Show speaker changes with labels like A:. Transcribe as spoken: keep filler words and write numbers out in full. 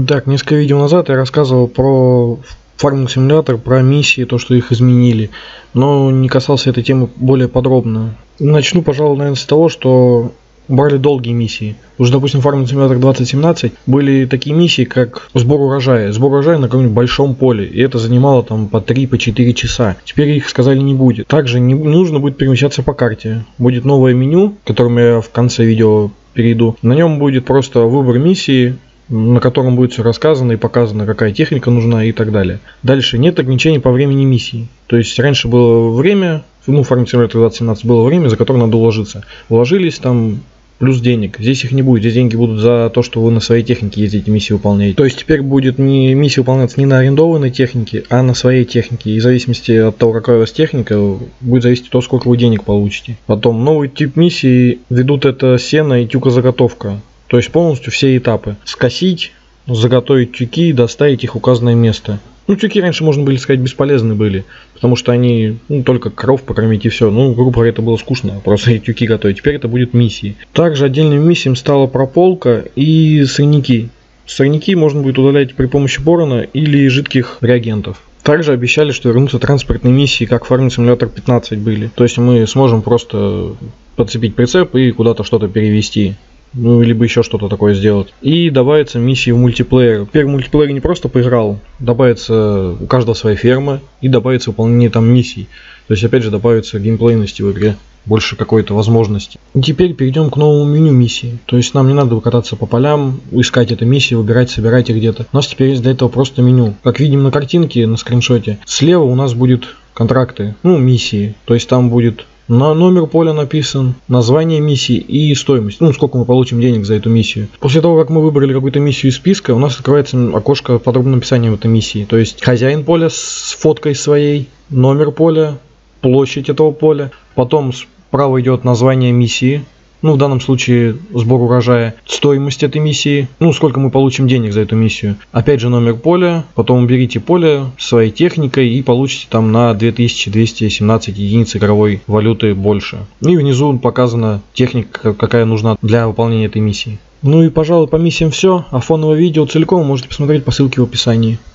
A: Так, несколько видео назад я рассказывал про фарминг симулятор, про миссии, то, что их изменили, но не касался этой темы более подробно. Начну, пожалуй, наверное, с того, что брали долгие миссии. Уже, допустим, в Farming Simulator двадцать семнадцать были такие миссии, как сбор урожая. Сбор урожая на каком-нибудь большом поле. И это занимало там по три-четыре часа. Теперь их, сказали, не будет. Также не нужно будет перемещаться по карте. Будет новое меню, к которому я в конце видео перейду. На нем будет просто выбор миссии, на котором будет все рассказано и показано, какая техника нужна и так далее. Дальше нет ограничений по времени миссии. То есть раньше было время, ну, в Farming Simulator двадцать семнадцать было время, за которое надо уложиться. Уложились там плюс денег. Здесь их не будет. Здесь деньги будут за то, что вы на своей технике ездите, миссии выполняете. То есть теперь будет не миссия выполняться не на арендованной технике, а на своей технике. И в зависимости от того, какая у вас техника, будет зависеть от того, сколько вы денег получите. Потом новый тип миссии ведут это сено и тюкозаготовка. То есть полностью все этапы. Скосить, заготовить тюки, доставить их в указанное место. Ну, тюки раньше, можно было сказать, бесполезны были, потому что они, ну, только коров покормить и все. Ну, грубо говоря, это было скучно, просто эти тюки готовить. Теперь это будет миссии. Также отдельным миссиям стала прополка и сорняки. Сорняки можно будет удалять при помощи борона или жидких реагентов. Также обещали, что вернутся транспортные миссии, как в Farming Simulator пятнадцать были. То есть мы сможем просто подцепить прицеп и куда-то что-то перевезти. Ну, либо еще что-то такое сделать. И добавится миссии в мультиплеер. Теперь в мультиплеере не просто поиграл, добавится у каждого своя ферма и добавится выполнение там миссий. То есть, опять же, добавится геймплейности в игре, больше какой-то возможности. И теперь перейдем к новому меню миссии. То есть нам не надо кататься по полям, искать эту миссию, выбирать, собирать их где-то. У нас теперь есть для этого просто меню. Как видим на картинке, на скриншоте, слева у нас будет контракты, ну, миссии. То есть там будет на номер поля написан, название миссии и стоимость. Ну, сколько мы получим денег за эту миссию. После того, как мы выбрали какую-то миссию из списка, у нас открывается окошко подробного описания этой миссии. То есть хозяин поля с фоткой своей, номер поля, площадь этого поля. Потом справа идет название миссии. Ну, в данном случае сбор урожая, стоимость этой миссии, ну, сколько мы получим денег за эту миссию. Опять же номер поля, потом уберите поле своей техникой и получите там на две тысячи двести семнадцать единиц игровой валюты больше. И внизу показана техника, какая нужна для выполнения этой миссии. Ну и, пожалуй, по миссиям все, а фоновое видео целиком вы можете посмотреть по ссылке в описании.